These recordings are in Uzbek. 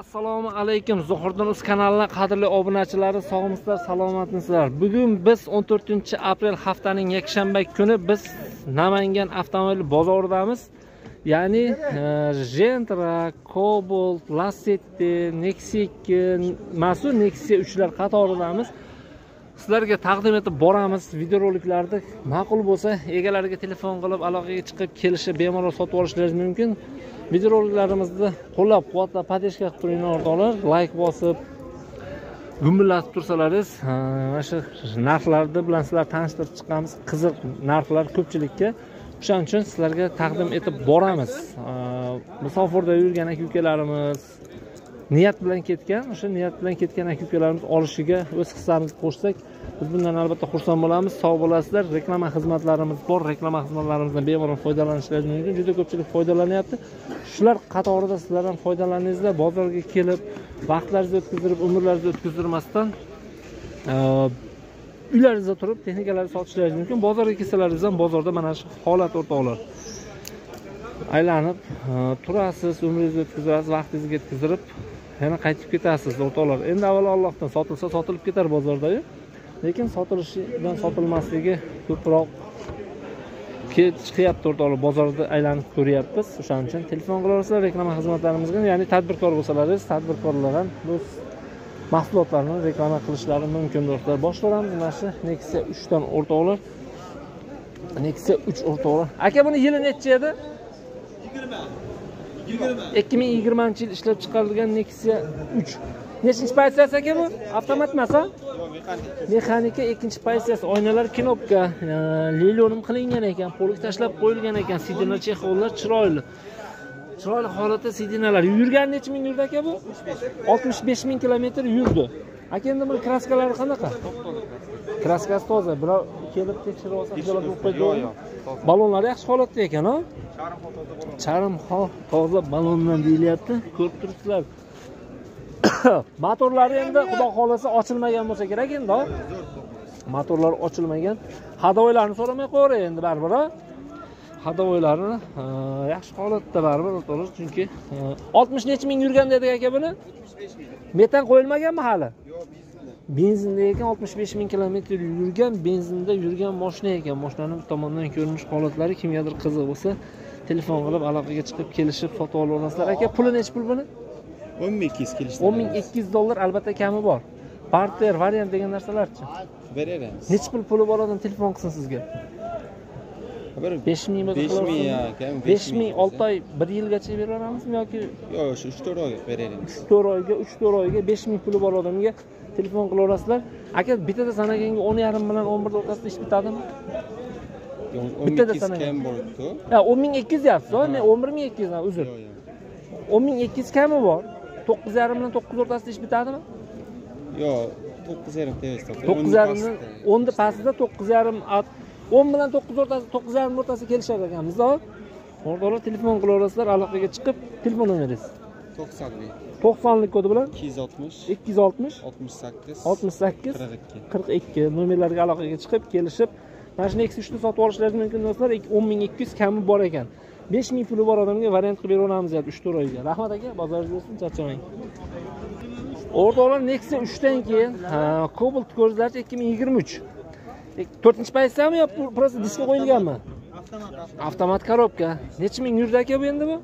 Assalomu alaykum. Zuhurdin.uz kanalining qadrli obunachilari, sog'misizlar, salomatmisizlar? Bugun biz 14-aprel haftaning yakshanba kuni biz Namangan avtomobil bozoridamiz. Ya'ni Gentra, Cobalt, Lacetti, Nexia 2, Masu Nexia 3lar qatoridamiz. Sizlarga taqdim etib boramiz. Videoroliklarda ma'qul bo'lsa, egalariga telefon qilib aloqaga chiqib kelishib bemalol sotib olishlaringiz mumkin. Videoroliklarimizni qo'llab-quvvatlab, podeshka qilib turinglar o'rtoqlar. Like bosib, gumillatib tursalaringiz, mana shu narxlarni bilan sizlar tanishtirib chiqamiz. Qiziq narxlar ko'pchilikka. O'shaning uchun sizlarga taqdim etib boramiz. Musofirda yurgan aka-ukalarimiz niyat bilan ketgan, o'sha niyat bilan ketgan aka-ukalarimiz olishiga o'z hissamizni qo'shsak, biz bundan albatta xursand bo'lamiz. Sog' bo'lasizlar. Reklama xizmatlarimiz bor. Reklama xizmatlarimizdan bemalol foydalanishlaringiz mumkin. Juda ko'pchilik foydalanyapti. Shular qatorida sizlar ham foydalaningizlar. Bozorga kelib, vaqtlaringizni o'tkazib, umrlaringizni o'tkazdirmasdan uylaringizda turib texnikalarni sotishlaringiz mumkin. Bozorga kelsalaringiz ham bozorda mana shu holat o'rtoqlar. Aylanib turasiz, umringizni o'tkazasiz, vaqtingizni yetkazib, yana qaytib ketasiz o'rtoqlar. Endi avvalo Allohdan sotilsa sotilib ketar bozorda-yu. Lekin sotilishidan sotilmasligi ko'proq chiqyapti o'rtoqlar. Bozorda aylanib ko'ryapmiz. O'shaning uchun telefon qilaverasizlar reklama xizmatlarimizga. Ya'ni tadbirkor bo'lsalaringiz, tadbirkorlar ham o'z mahsulotlarini reklama qilishlari mumkin do'stlar. Boshlaymiz mana shu Nexia 3 dan o'rtoqlar. Nexia 3 o'rtoqlar. Aka buni yili necha edi? 2020-yil ishlab chiqarilgan Nexia 3. Nechinchi pozitsiyasi aka bu? Avtomat emas-a? Mexanika, ikkinchi pozitsiyasi. Oynalar knopka, lilionim qilingan ekan, polik tashlab qo'yilgan ekan. Sidina chexollar chiroyli. Chiroyli holatda sidinalar. Yurgan necha ming yurdi aka bu? 65 ming kilometr yurdi. Aka endi bu kraskalari qanaqa? Kraskasi toza. Birov kelib tekshirib olsa, xijolat bo'lib qo'ydi. Balonlar yaxshi holatda ekan-a? Charm toza balondan deyilyapti. Ko'rib turibsizlar. Motorlari endi xudo xolasa ochilmagan bo'lsa kerak endi. Motorlar ochilmagan. Hadovoylarni so'ramay qo'yray endi baribir. Hadovoylarni yaxshi holatda baribir o'rtoqlar, chunki 60 necha ming yurgan dedik aka buni? 65 ming. Metan qo'yilmaganmi hali? Yo'q, benzinda ekan 65 ming kilometr yurgan, benzinda yurgan mashina ekan. Mashinaning tomondan ko'rinish holatlari kimgadir qiziq bo'lsa, telefon qilib aloqaga chiqib kelishib sotib olasizlar. Aka puli necha pul buni? 10200 kelishdi. $10,200 albatta kami bor. Barter, variant degan narsalarchi? Beramiz. Necha pul bor odam telefon qilsin sizga? 5000 bo'lsa 5000 ya, kam 5000 6 oy 1 yilgacha beraveramizmi yoki? Yo'q, shu 3-4 oyga beramiz. 3-4 oyga 5000 puli bor odamga telefon qilaverasizlar. Aka bitada sanaganga 10,5 bilan 11 o'rtasida ish bitadimi? Bitada sanagan kam bo'ldi-ku. Ha, 10200 deyapsiz, men 11200 dan uzr. 10200 kami bor. 9,5 bilan 9 o'rtasida ish bitadimi? Yo'q, 9,5 deyapsiz. 9,5 dan 10 da pastida 9,5 10 bilan 9 o'rtasida 9,5 o'rtasida kelishar ekanmiz-da. O'rtoqlar telefon qilaverasizlar, aloqaga chiqib telefon nomeringiz 90lik kodi bilan 260 68 42 nomerlarga aloqaga chiqib kelishib mana shu Nexia 3 ni sotib olishlaringiz mumkin do'stlar. 10200 kami bor ekan. 5000 puli bor odamga variant qilib beraveramiz deyapti 3-4 oyga. Rahmat aka, bozoringiz bo'lsin, charchamang. O'rtoqlar Nexia 3 dan keyin Cobalt ko'rsatkich 2023. 4-pozitsiyami yo просто diska qo'yilganmi? Avtomat korobka. Necha ming yurdi aka bu endi bu?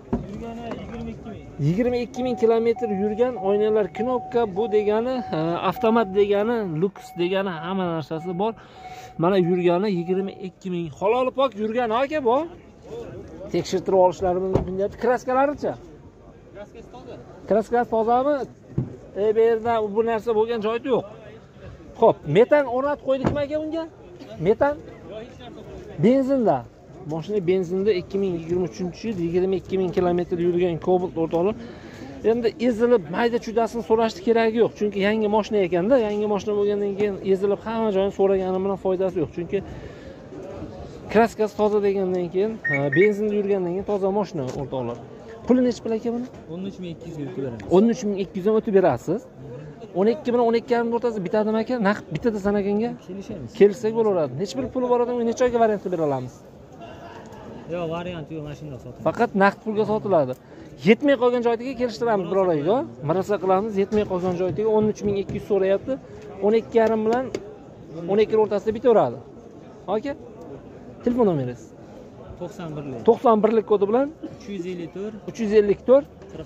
Yurgani 22 ming kilometr yurgan, oynalar knopka, bu degani avtomat degani, lux degani hamma narsasi bor. Mana yurgani 22 ming. Halol pok yurgani aka bu. Tekshirtirib olishlaringiz mumkin deyapti. Kraskalaricha? Kraskasi toza. Kraskasi tozami? Bu yerda bu narsa bo'lgan joyi yo'q. Xo'p, metan o'rnatib qo'ydikmi aka unga? Metan? Yo'q, hech narsa. Benzinda. Mashina benzinda 2023-yil 22 ming kilometr yurgan Cobalt o'rtoqlar. Endi ezilib mayda-chuydasin so'rashni keragi yo'q, chunki yangi mashina ekanda, yangi mashina bo'lgandan keyin ezilib hamma joyini so'raganim bilan foydasi yo'q, chunki kraskasi toza degandan keyin, benzinda yurgandan keyin toza mashina o'rtoqlar. Puli necha pul aka buni? 13200 ga o'tib beramiz. 13200 dan o'tib berasiz. 12 bilan 12,5 o'rtasida bitadimi aka? Naqd bitada sanaganga kelishamiz. Kelsak bo'laveradi. Necha pul bor odamga necha oyga variant qilib bera olamiz? Yo'q, variant yo'q, mashinada sotiladi. Faqat naqd pulga sotiladi. yetmay qolgan joyga kelishtiramiz biror oyga. Marasa qilamiz, yetmay qolgan joyga 13200 so'rayapti. 12,5 bilan 12 o'rtasida bitaveradi. Aka, telefon nomeringiz 91lik kodi bilan 354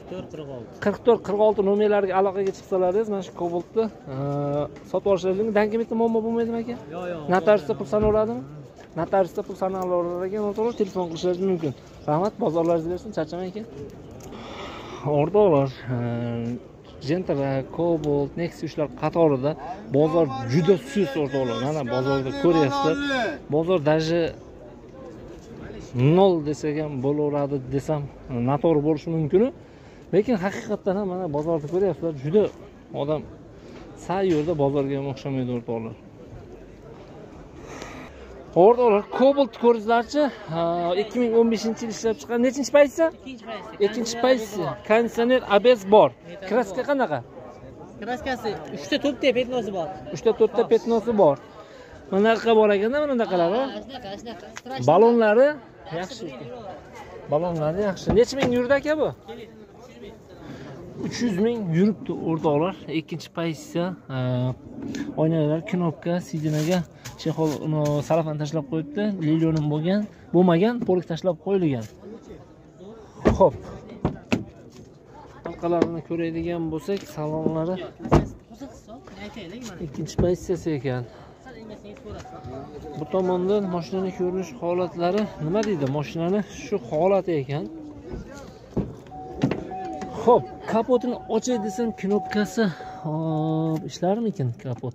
44 nomerlarga aloqaga chiqsalaringiz mana shu Cobaltni sotib olishlaringiz. Dankimetda muammo bo'lmaydimi aka? Yo'q. Notariusda pul sanaveradimi? Notariusda pul sanaverar ekan, noto'g'ri telefon qilishlaringiz mumkin. Rahmat, bozorlaringiz bersin, charchamang aka. O'rtoqlar, Gentra, Cobalt, Nexus'lar qatorida bozor juda sust o'rtoqlar. Mana bozorda ko'ryapsizlar. Bozor даже 0 desak ham bo'laveradi desam, noto'g'ri bo'lishi mumkin. Lekin haqiqatdan ham mana bozorda ko'ryapsizlar, juda odam sayyorda bozorga ham o'xshamaydi o'rtoqlar. O'rtoqlar, Cobalt ko'ringizlarchi, 2015-yil ishlab chiqqan. Nechinchi pozitsiya? Ikkinchi pozitsiya. Konditsioner ABS bor. Kraska qanaqa? Kraskasi 3 ta to'rtta petnosi bor. 3 ta 4 ta petnosi bor. Bunaqa bor ekanda, mana bunaqalari. Shunaqa. Balonlari yaxshi. Balonlari yaxshi. Necha ming yurdi aka bu? 300 ming yuribdi o'rtoqlar. Ikkinchi pozitsiya. Oynalar, knopka, sidinaga chexol salafan tashlab qo'yibdi. Lilionim bo'lmagan, polik tashlab qo'yilgan. Xo'p. Orqalarini ko'radigan bo'lsak, salonlari ikkinchi pozitsiyasi ekan. Bu tomondan mashinaning ko'rinish holatlari nima deydi? Mashinani shu holati ekan. Xo'p, kapotini ochay desam, knopkasi hop ishlarmikin kapot?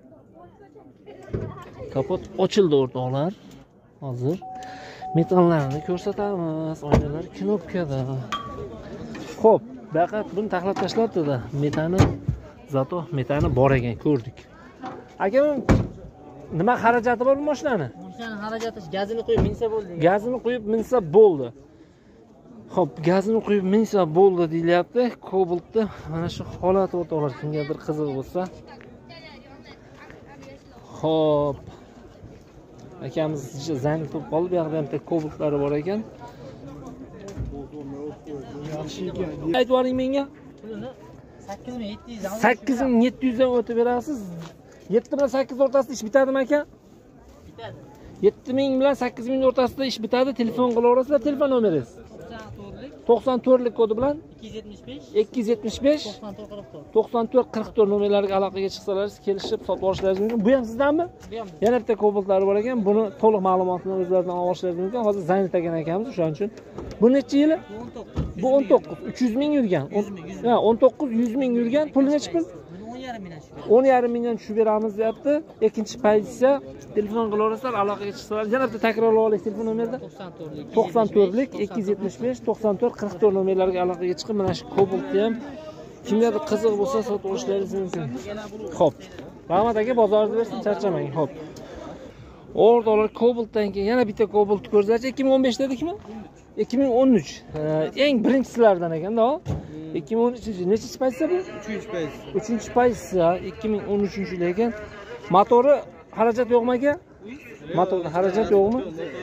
Kapot ochildi o'rtoqlar. Hozir metallarni ko'rsatamiz. Oynalar knopkada. Xo'p, faqat buni taxlab tashlabdi-da. Metani bor ekan, ko'rdik. Aka, nima xarajati bor bu mashinani? Mashinani xarajati gazini qo'yib minsa bo'ldi. Gazini qo'yib minsa bo'ldi. Xo'p, gazini qo'yib minsa bo'ldi deyilyapti. Cobaltni mana shu holat o'rtoqlar, kimgadir qiziq bo'lsa. Xo'p. Akamiz zangi to'p qolib, bu yoqda ham Cobaltlari bor ekan. Yaxshi ekan. Aytib yuboring menga. 8700 dan o'tib berasiz. 7 bilan 8 o'rtasida ish bitadimi aka? Bitadi. 7000 bilan 8000 o'rtasida ish bitadi. Telefon qilaverasizlar. Telefon nomeringiz 94lik kodi bilan 275 9444 nomerlariga aloqaga chiqsalaringiz kelishib sotib olishlaringiz mumkin. Bu ham sizdanmi? Yana bitta Cobaltlari bor ekan. Buni to'liq ma'lumotni o'zlaridan olishlaringiz mumkin. Hozir Zaynat ekan akamiz, o'shaning uchun. Bu necha yili? Bu 19. 300 ming yurgan. Ha, 19 100 ming yurgan. Puli necha pul? 10,5 mingdan tushib beramiz deyapti. Ikkinchi pozitsiya. Telefon qilaverasizlar, aloqaga chiqsalar. Yana bitta takrorlab olaylik telefon nomerda. 94lik 275 94 44 nomerlariga aloqaga chiqib, mana shu Cobaltni ham kimgadir qiziq bo'lsa sotib olishlaringiz mumkin. Xo'p. Rahmat aka, bozoringizni bersin, charchamang. Xo'p. O'rtoqlar, Cobaltdan keyin yana bitta Cobalt ko'rsatchi. 2015 dedikmi? 2013. Eng birinchisilardan ekanda, 2013 nechinchi pozitsiya bu? 3-chi pozitsiya. 2013-yil ekan. Motori xarajat yo'qmi aka? Motorda xarajat yo'qmi?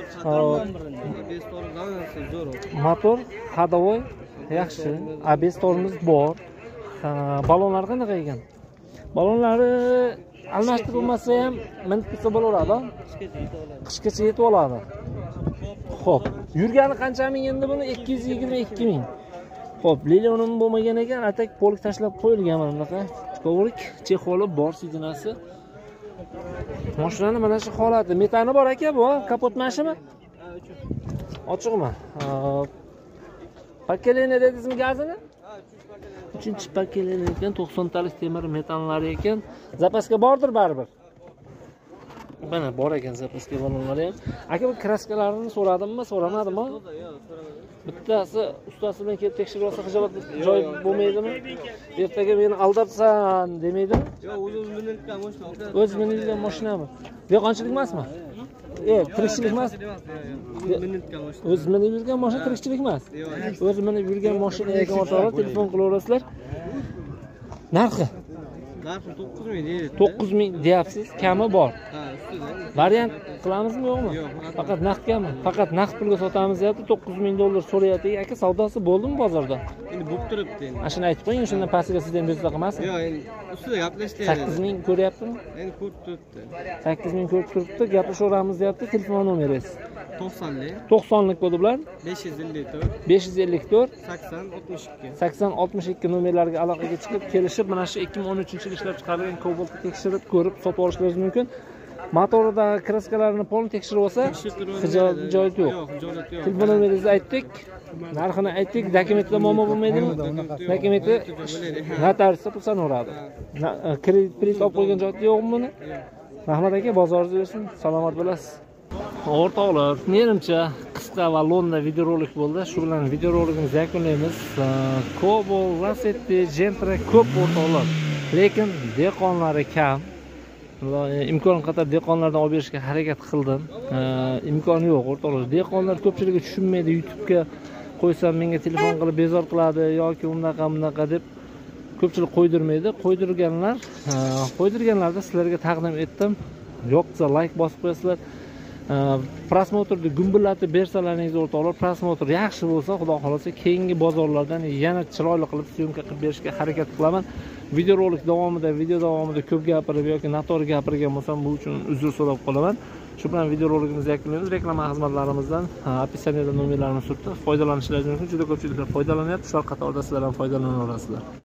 Motor hadovoy yaxshi. ABS tormoz bor. Balonlar qanaqa ekan? Balonlari almashtirilmasa ham minib ketsa bo'laveradi. Qishgacha yetib oladi. Xo'p, yurgani qancha ming endi buni? 222 ming. Xo'p, lilionim bo'lmagan ekan, atak polik tashlab qo'yilgan mana bunaqa. Kovrik, chexoli bor, sidinasi. Mashinani mana shu holati. Metani bor aka bu, kapot mashina. Ochiqmi? Pakelene dedingizmi gazini? 3-chi pakelene ekan, 90 talik temir metallari ekan. Zapaska bordir baribir. Mana bor ekan zapaska balonlari ham. Aka, bu kraskalarini so'radimmi, so'ramadimmi? Bittasi ustasi bilan kelib tekshirib olsa hijobat joy bo'lmaydimi? Ertaga meni aldabsan demaydimi? Yo'q, o'zim minilgan mashina. O'z minilgan mashinami? Dehqonchilik emasmi? Tirikchilik emas. Minilgan mashina. O'z minib yurgan mashina tirikchilik emas. O'z minib yurgan mashina ekan o'rtoqlar, telefon qilaverasizlar. Narxi narxi 9000 deydi. 9000 deyapsiz, kami bor. Ha, ustida. Variant qilamizmi yo'qmi? Yo'q. Faqat naqdgami? Faqat naqd pulga sotamiz deyapti, 9000 dollar so'rayapti. Aka, savdosi bo'ldimi bozorda? Endi bo'lib turibdi endi. Mana shuni aytib qo'ying, shundan pastiga sizdan bezovta qilmasin. Yo'q, endi ustida gaplashdi. 8000 ko'ryaptimi? Endi ko'rib turibdi. 8000 ko'rib turibdi, gaplashaveramiz deyapti. Telefon nomeringiz 90lik 90lik kodi bilan 554 554 80 62. 80 62 nomerlarga aloqaga chiqib kelishib, mana shu 2013-yil ishlab chiqarilgan Cobalt'ni tekshirib ko'rib sotib olishingiz mumkin. Motoridagi kraskalarni polni tekshirib olsa, hijolat joyi yo'q. Yo'q, hijolat yo'q. Telefon nomeringizni aytdik, narxini aytdik, dokumentlar muammo bo'lmaydimi? Dokumenti notariusda pul sanaveradi. Kredit olib qo'ygan joyi yo'qmi buni? Rahmat aka, bozoringiz bo'lsin, salomat bo'lasiz. O'rtoqlar, menimcha qisqa va lo'nda videorolik bo'ldi. Shu bilan videorolikimizni yakunlaymiz. Cobalt, Lacetti, Gentra ko'p o'rtoqlar, lekin dehqonlari kam. Imkon qadar dehqonlardan olib berishga harakat qildim. Imkoni yo'q o'rtoqlar. Dehqonlar ko'pchiligi tushunmaydi. YouTube'ga qo'ysam menga telefon qilib bezor qiladi yoki bunaqa deb ko'pchilik qo'ydirmaydi. Qo'ydirganlarda sizlarga taqdim etdim. Yo'qsa like bosib qo'yasizlar. Prosmotrni gumbillatib bersalaringiz o'rtoqlar, prosmotr yaxshi bo'lsa, xudo xolasa keyingi bozorlardan yana chiroyli qilib syomka qilib berishga harakat qilaman. Video davomida ko'p gapirib yoki noto'g'ri gapirgan bo'lsam, bu uchun uzr so'rab qolaman. Shu bilan videorolikimizni yakunlaymiz. Reklama xizmatlarimizdan opisaniyada nomerlarini surtib foydalanishingiz mumkin. Juda ko'pchiliklar foydalanyapti. Shular qatorida sizlar ham foydalanaverasizlar.